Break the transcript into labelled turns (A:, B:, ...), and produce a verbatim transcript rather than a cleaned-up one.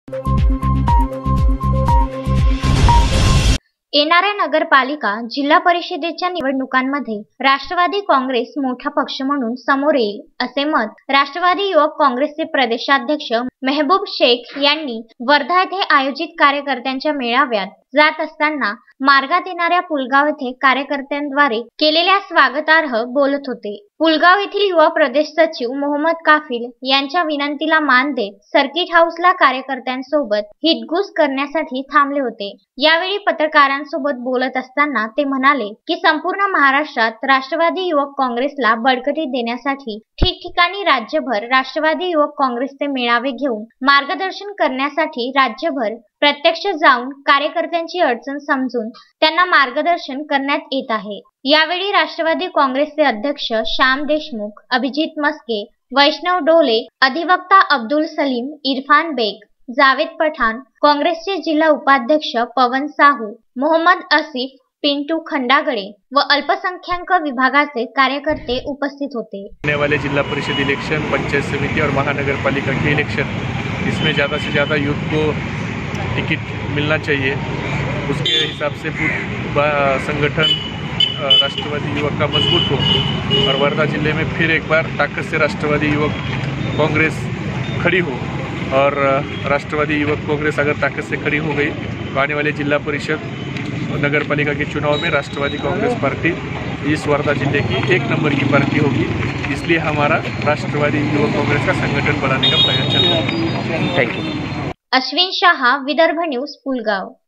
A: येणाऱ्या नगरपालिका जिल्हा परिषदेच्या निवडणुकांमध्ये राष्ट्रवादी काँग्रेस मोठा पक्ष म्हणून समोर येईल असे मत राष्ट्रवादी युवक काँग्रेसचे प्रदेशाध्यक्ष मेहबूब शेख यांनी वर्धा येथे आयोजित कार्यकर्त्यांच्या मेळाव्यात जात असताना मार्गात येणाऱ्या पुलगाव येथे कार्यकर्त्यांद्वारे केलेल्या स्वागतार्ह बोलत होते। पुलगाव येथील युवा प्रदेश सचिव मोहम्मद काफिल यांच्या विनंतीला मान देत सर्किट हाऊसला कार्यकर्त्यांसोबत हितगुज करण्यासाठी थांबले होते। यावेळी पत्रकारांसोबत बोलत असताना ते म्हणाले की संपूर्ण महाराष्ट्रात राष्ट्रवादी युवक काँग्रेसला बळकटी देण्यासाठी ठिकठिकाणी राज्यभर राष्ट्रवादी युवक काँग्रेसचे मेळावे घेऊन मार्गदर्शन करण्यासाठी राज्यभर प्रत्यक्ष जाऊन कार्यकर्त्यांची अडचण समजून त्यांना मार्गदर्शन करण्यात येत आहे। यावेळी राष्ट्रवादी काँग्रेसचे अध्यक्ष श्याम देशमुख, अभिजित मस्के, वैष्णव डोले, अधिवक्ता अब्दुल सलीम, इरफान बेग, जावेद पठाण, काँग्रेसचे जिल्हा उपाध्यक्ष पवन साहू, मोहम्मद आसिफ, पिंटू खंडागळे व अल्पसंख्याक विभागाचे कार्यकर्ते उपस्थित होते।
B: आने वाले जिला परिषद इलेक्शन, पंचायत समिति और महानगर पालिका के इलेक्शन, इसमें ज़्यादा से ज़्यादा यूथ को टिकट मिलना चाहिए। उसके हिसाब से संगठन राष्ट्रवादी युवक का मजबूत हो और वर्धा जिले में फिर एक बार ताकत से राष्ट्रवादी युवक कांग्रेस खड़ी हो। और राष्ट्रवादी युवक कांग्रेस अगर ताकत से खड़ी हो गई तो आने वाले जिला परिषद नगर पालिका के चुनाव में राष्ट्रवादी कांग्रेस पार्टी इस वर्धा जिले की एक नंबर की पार्टी होगी। इसलिए हमारा राष्ट्रवादी युवक कांग्रेस का संगठन बनाने का प्रयास चल रहा है।
A: Thank you. Ashwin Shah, Vidarbha news, Pulgaon.